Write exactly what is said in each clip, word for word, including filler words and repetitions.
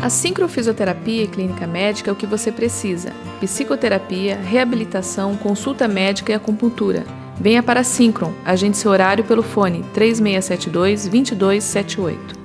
A sincrofisioterapia e clínica médica é o que você precisa. Psicoterapia, reabilitação, consulta médica e acupuntura. Venha para a Syncron, agende seu horário pelo fone três seis sete dois, dois dois sete oito.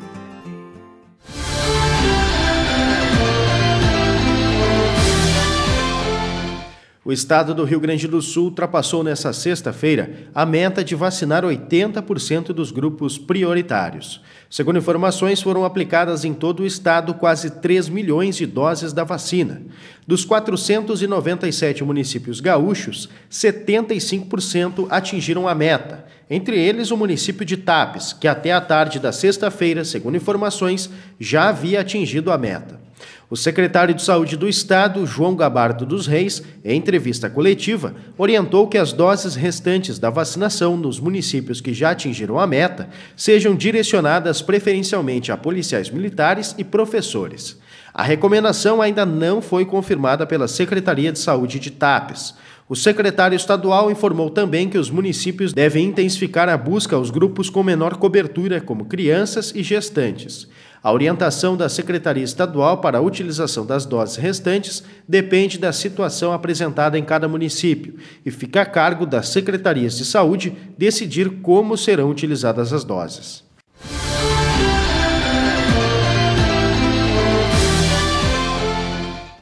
O estado do Rio Grande do Sul ultrapassou nesta sexta-feira a meta de vacinar oitenta por cento dos grupos prioritários. Segundo informações, foram aplicadas em todo o estado quase três milhões de doses da vacina. Dos quatrocentos e noventa e sete municípios gaúchos, setenta e cinco por cento atingiram a meta. Entre eles, o município de Tapes, que até a tarde da sexta-feira, segundo informações, já havia atingido a meta. O secretário de Saúde do Estado, João Gabardo dos Reis, em entrevista coletiva, orientou que as doses restantes da vacinação nos municípios que já atingiram a meta sejam direcionadas preferencialmente a policiais militares e professores. A recomendação ainda não foi confirmada pela Secretaria de Saúde de Tapes. O secretário estadual informou também que os municípios devem intensificar a busca aos grupos com menor cobertura, como crianças e gestantes. A orientação da Secretaria Estadual para a utilização das doses restantes depende da situação apresentada em cada município e fica a cargo das Secretarias de Saúde decidir como serão utilizadas as doses.